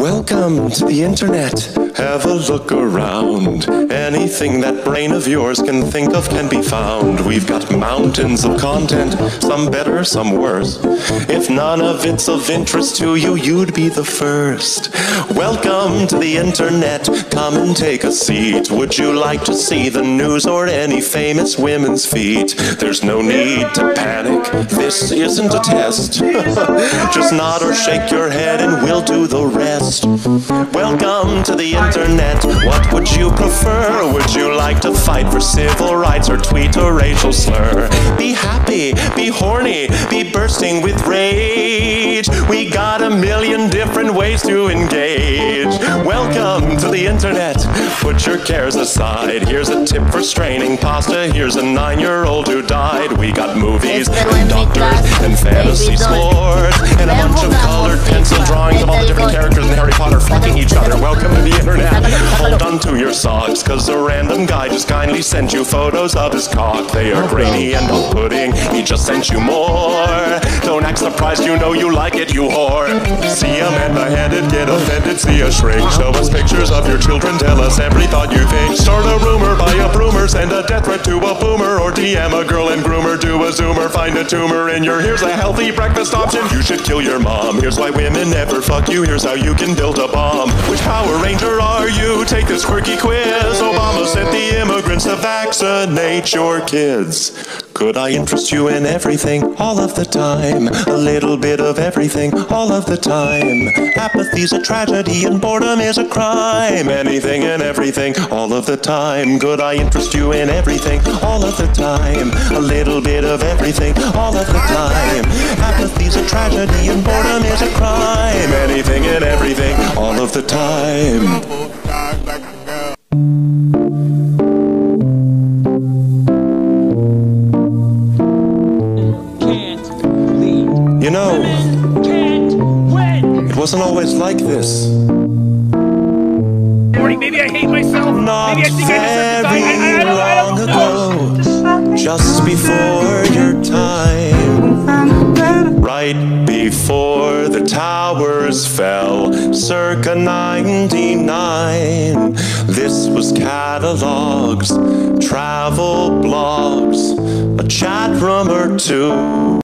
Welcome to the internet. Have a look around. Anything that brain of yours can think of can be found. We've got mountains of content, some better, some worse. If none of it's of interest to you, you'd be the first. Welcome to the internet. Come and take a seat. Would you like to see the news or any famous women's feet? There's no need to panic. This isn't a test. Just nod or shake your head and we'll do the rest. Welcome to the internet. What would you prefer? Would you like to fight for civil rights or tweet a racial slur? Be happy, be horny, be bursting with rage. We got a million different ways to engage. Welcome to the internet. Put your cares aside. Here's a tip for straining pasta. Here's a 9-year-old who died. We got movies and doctors and fantasy sports and a bunch of colored pencil drawings of all the different characters in Harry Potter fucking each other. Welcome to the internet. Hold on to your socks, cause a random guy just kindly sent you photos of his cock. They are grainy and off-putting. He just sent you more. Don't act surprised, you know you like it, you whore. See a man beheaded, get offended, see a shrink. Show us pictures of your children, tell us every thought you think. Start a rumor, buy a broomer, send a death threat to a boomer, or DM a girl and groomer, do a zoomer, find a tumor in your. Here's a healthy breakfast option. You should kill your mom. Here's why women never fuck you. Here's how you can build a bomb. Which Power Ranger are you? Take this quirky quiz. Obama sent the immigrants to vaccinate your kids. Could I interest you in everything, all of the time? A little bit of everything, all of the time. Apathy's a tragedy and boredom is a crime. Anything and everything, all of the time. Could I interest you in everything, all of the time? A little bit of everything, all of the time. Apathy's a tragedy and boredom is a crime. Anything and everything, all of the time. You know, it wasn't always like this. Maybe I hate myself. Not Maybe I think I long ago, just before your time, right before the towers fell, circa 99. This was catalogs, travel blogs, a chat room or two.